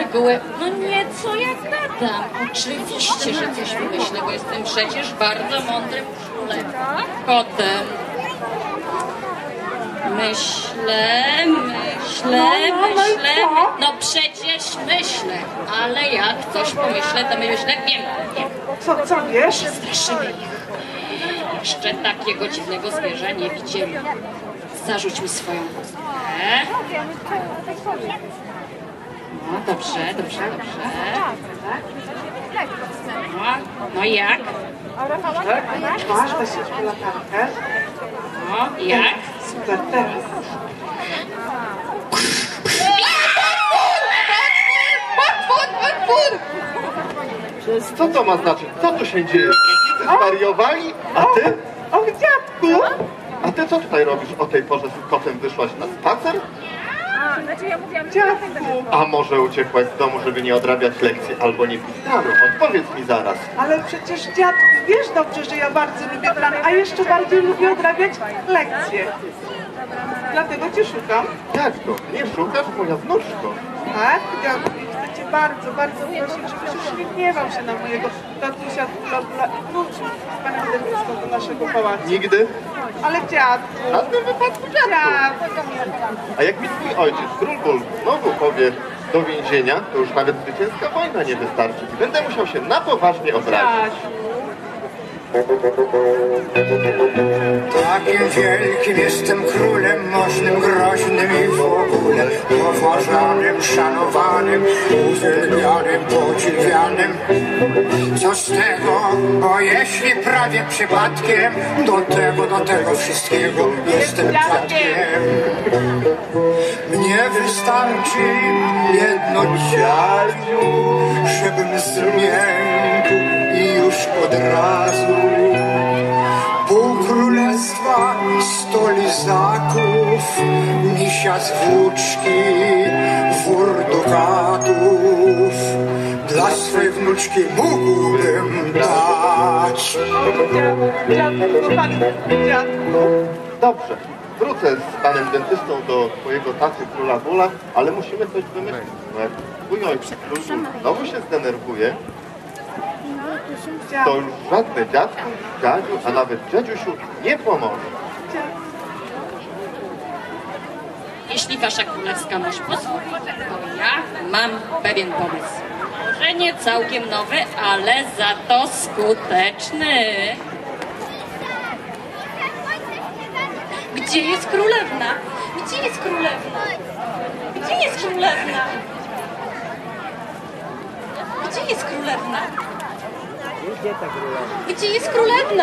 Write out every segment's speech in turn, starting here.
reguły, no nieco jak tata. Oczywiście, że coś wymyślę, bo jestem przecież bardzo mądrym królem. Kotem. Myślę. No przecież myślę, ale jak coś pomyślę, to myślę, wiem. Co wiesz? Straszymy ich. Jeszcze takiego dziwnego zwierza nie widzieli. Zarzuć mi swoją chustkę. No dobrze. No jak? Masz, weź jeszcze latarkę. No jak? Super, teraz. Potwór! Co to ma znaczyć? Co tu się dzieje? Zwariowali? A ty? O, dziadku! A ty co tutaj robisz o tej porze z kotem? Wyszłaś na spacer? Dziadku! A może uciekłaś z domu, żeby nie odrabiać lekcji albo nie pić planu? Odpowiedz mi zaraz. Ale przecież dziadku, wiesz dobrze, że ja bardzo lubię plan, a jeszcze bardziej lubię odrabiać lekcje. Dlatego cię szukam. Jak to? Nie szukasz, moja wnuczko? Tak, dziadku, i chcę cię bardzo prosić, żebyś już nie gniewał się na mojego tatusia, wnuczki z panem dentystą do naszego pałacu. Nigdy? Ale dziadku! W żadnym wypadku, dziadku. A jak mi twój ojciec, król Ból, znowu powie do więzienia, to już nawet zwycięska wojna nie wystarczy. I będę musiał się na poważnie obrazić. Takim wielkim jestem królem, możnym, groźnym i w ogóle poważanym, szanowanym, uwielbianym, podziwianym. Co z tego, bo jeśli prawie przypadkiem do tego wszystkiego jestem dziadkiem. Mnie wystarczy jedno dziadziu, żebym zmiękł i już od razu pół królestwa, 100 lizaków, misia z włóczki, wór dukatów dla swej wnuczki mógłbym dać. Dziadku. Dobrze, wrócę z panem dentystą do twojego taty, króla Bóla, ale musimy coś wymyślić, bo jak twój ojciec, król Ból, znowu się zdenerwuje, to już żadne dziadku, dziadziu, a nawet dziadziusiu nie pomoże. Jeśli wasza królewska mość pozwoli, to ja mam pewien pomysł. Może nie całkiem nowy, ale za to skuteczny. Gdzie jest królewna? Gdzie jest królewna? Gdzie jest królewna? Gdzie jest królewna? Gdzie jest królewna?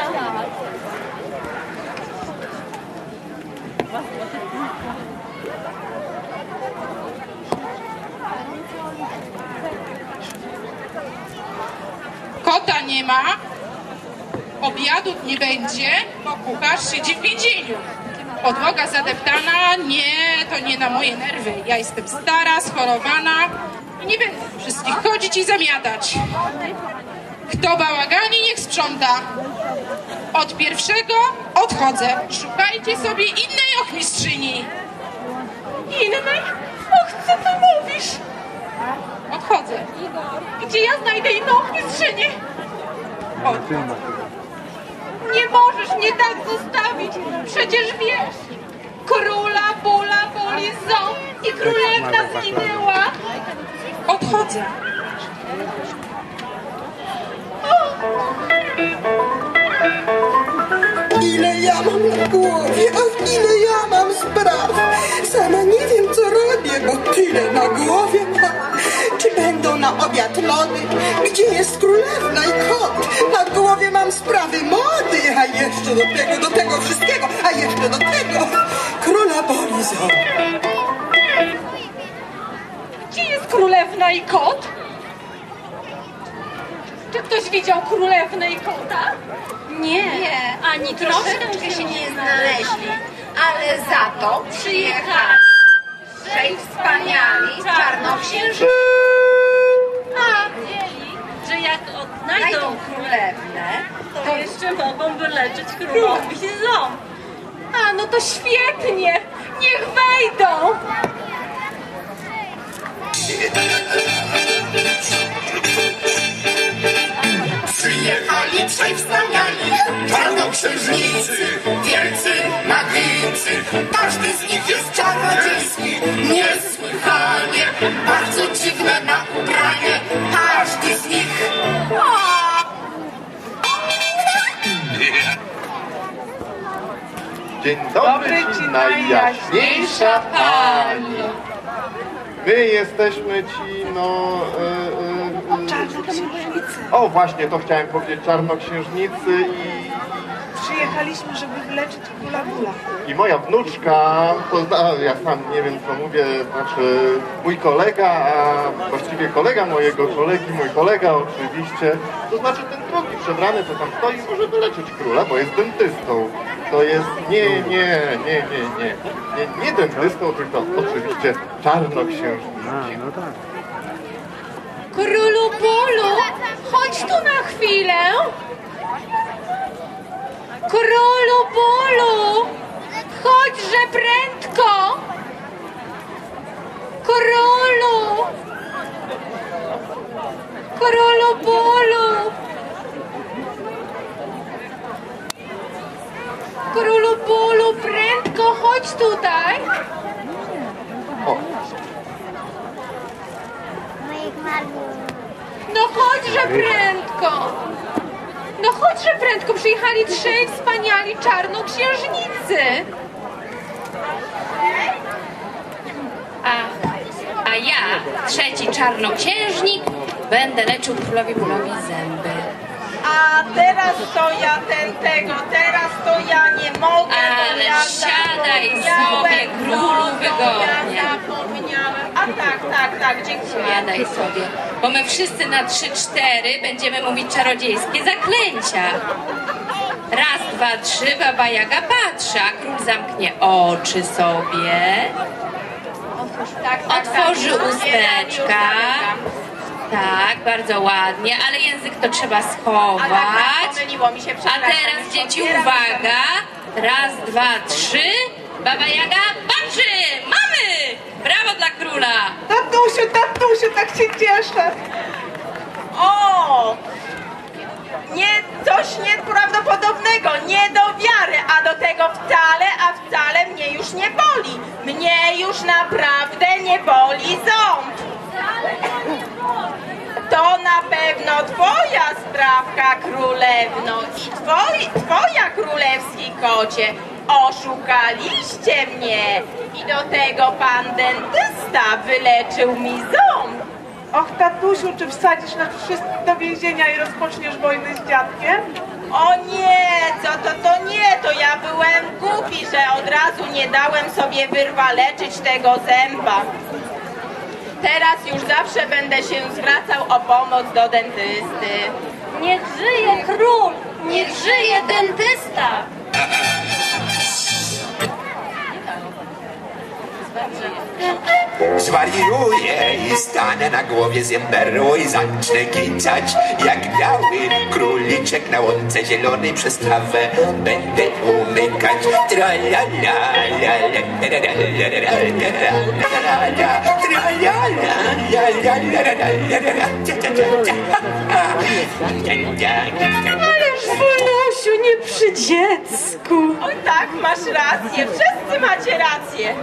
Kota nie ma, obiadu nie będzie, bo kucharz siedzi w więzieniu. Podłoga zadeptana, nie, to nie na moje nerwy. Ja jestem stara, schorowana i nie będę wszystkich chodzić i zamiatać. Kto bałagani, niech sprząta. Od pierwszego odchodzę. Szukajcie sobie innej ochmistrzyni. Innej? Och, co ty mówisz? Odchodzę. Gdzie ja znajdę inną ochmistrzynię? Nie możesz mnie tak zostawić. Przecież wiesz, króla Bóla boli ząb i królewna zginęła. Odchodzę. Ile ja mam na głowie, a ile ja mam spraw. Sama nie wiem, co robię, bo tyle na głowie mam. Czy będą na obiad lody? Gdzie jest królewna i kot? Na głowie mam sprawy mody, a jeszcze do tego wszystkiego, a jeszcze do tego króla boli ząb. Gdzie jest królewna i kot? Czy ktoś widział królewnę i kota? Nie, ani troszeczkę się nie znaleźli, ale za to przyjechali trzej wspaniali czarnoksiężnicy. A wiedzieli, że jak odnajdą królewnę, to jeszcze mogą wyleczyć królowi ząb. A, no to świetnie! Niech wejdą! trzej wspaniali czarnoksiężnicy, wielcy magicy. Każdy z nich jest czarnodziejski, niesłychanie, bardzo dziwne na ubranie. Każdy z nich... Dzień dobry ci, najjaśniejsza pani. My jesteśmy ci, Czarnoksiężnicy. O, właśnie, to chciałem powiedzieć, czarnoksiężnicy Przyjechaliśmy, żeby wyleczyć króla Bula. i moja wnuczka, ja sam nie wiem co mówię, znaczy mój kolega, a właściwie kolega mojego kolegi, mój kolega oczywiście, to znaczy ten drugi przebrany, co tam stoi, może wyleczyć króla, bo jest dentystą. To jest, nie dentystą, tylko oczywiście czarnoksiężnikiem. No tak. Królu Bulu, chodź tu na chwilę. Królu Bulu, chodźże prędko. Królu. Królu Bulu. Królu Bulu, prędko chodź tutaj. O, No chodźże prędko! No chodźże prędko! Przyjechali trzej wspaniali czarnoksiężnicy! A ja, trzeci czarnoksiężnik, będę leczył królowi Bulowi zęby. A teraz to ja teraz to ja nie mogę. Ale siadaj sobie, królu, wygodnie. Ja zapomniałem. A tak, dziękuję. Siadaj sobie, bo my wszyscy na 3-4 będziemy mówić czarodziejskie zaklęcia. Raz, dwa, trzy, Baba Jaga patrzy, a król zamknie oczy sobie. Otworzy usteczka. Tak, bardzo ładnie, ale język to trzeba schować. Pomyliło mi się, A teraz dzieci, uwaga. Raz, dwa, trzy. Baba Jaga patrzy! Mamy! Brawo dla króla! Tatusiu, tak się cieszę. O! Coś nieprawdopodobnego, nie do wiary, a do tego wcale mnie już nie boli. Mnie już naprawdę nie boli ząb. To na pewno twoja sprawka, królewno, i twoja królewski kocie. Oszukaliście mnie i do tego pan dentysta wyleczył mi ząb. Och, tatusiu, czy wsadzisz nas wszystkich do więzienia i rozpoczniesz wojnę z dziadkiem? O nie, to nie, to ja byłem głupi, że od razu nie dałem sobie wyrwaleczyć tego zęba. Teraz już zawsze będę się zwracał o pomoc do dentysty. Niech żyje król! Niech żyje dentysta! Zwariuję i stanę na głowie zęberło i zacznę kicać jak biały króliczek na łące zielonej przez trawę. Będę umykać Ależ Bulusiu, nie przy dziecku! Oj tak, masz rację, wszyscy macie rację.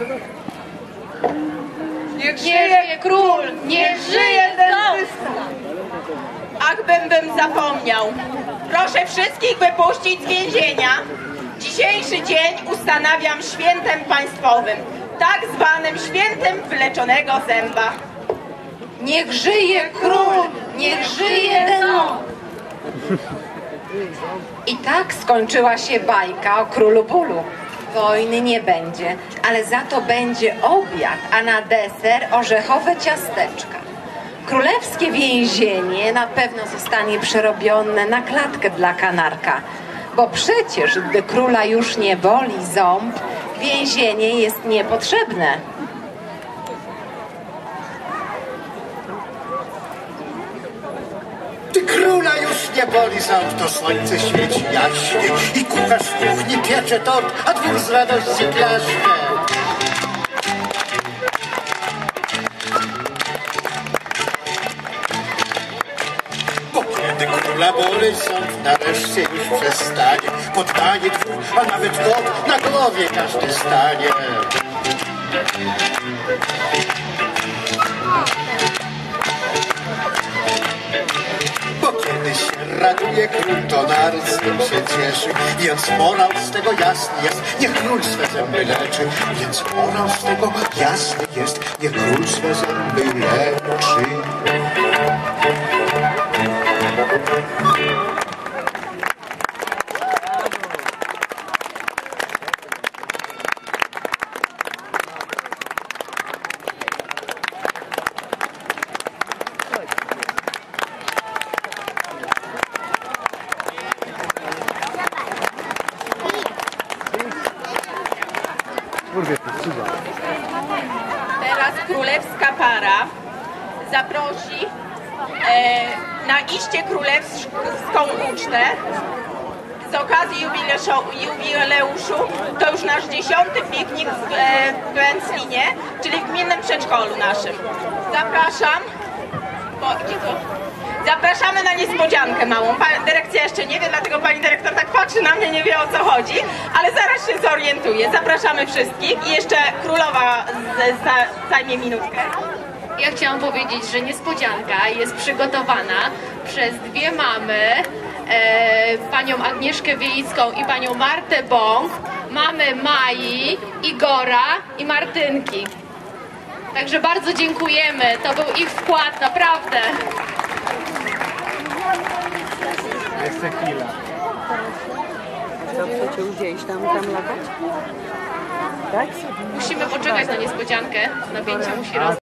Niech żyje król! Niech żyje dentysta! Ach, bym zapomniał. Proszę wszystkich wypuścić z więzienia. Dzisiejszy dzień ustanawiam świętem państwowym, tak zwanym świętem wyleczonego zęba. Niech żyje król! Niech żyje dentysta! I tak skończyła się bajka o królu Bulu. Wojny nie będzie, ale za to będzie obiad, a na deser orzechowe ciasteczka. Królewskie więzienie na pewno zostanie przerobione na klatkę dla kanarka, bo przecież gdy króla już nie boli ząb, więzienie jest niepotrzebne. Gdy króla już nie boli ząb, to słońce świeci jaśnie i kucharz w kuchni piecze tort, a dwór z radości klaszcze. Bo kiedy król Króla sąd nareszcie już przestanie. Poddanie dwóch, a nawet god na głowie każdy stanie. Bo kiedy się raduje król, to naród z tym się cieszy. Więc morał z tego jasny jest, niech król swe zęby leczy. Więc morał z tego jasny jest, niech król swe zęby leczy. Teraz królewska para zaprosi na iście królewską ucztę z okazji jubileuszu. To już nasz 10. piknik w Węclinie, czyli w gminnym przedszkolu naszym. Zapraszam. Zapraszamy na niespodziankę małą. Dyrekcja jeszcze nie wie, dlatego pani dyrektor tak patrzy na mnie, nie wie, o co chodzi, ale zaraz się zorientuje. Zapraszamy wszystkich i jeszcze królowa zajmie minutkę. Ja chciałam powiedzieć, że niespodzianka jest przygotowana przez dwie mamy, panią Agnieszkę Wiejską i panią Martę Bąk, mamy Mai, Igora i Martynki. Także bardzo dziękujemy, to był ich wkład, naprawdę. Jeszcze chwila. Co chcecie gdzieś tam latać? Tak? Musimy poczekać na niespodziankę, napięcie musi rosnąć.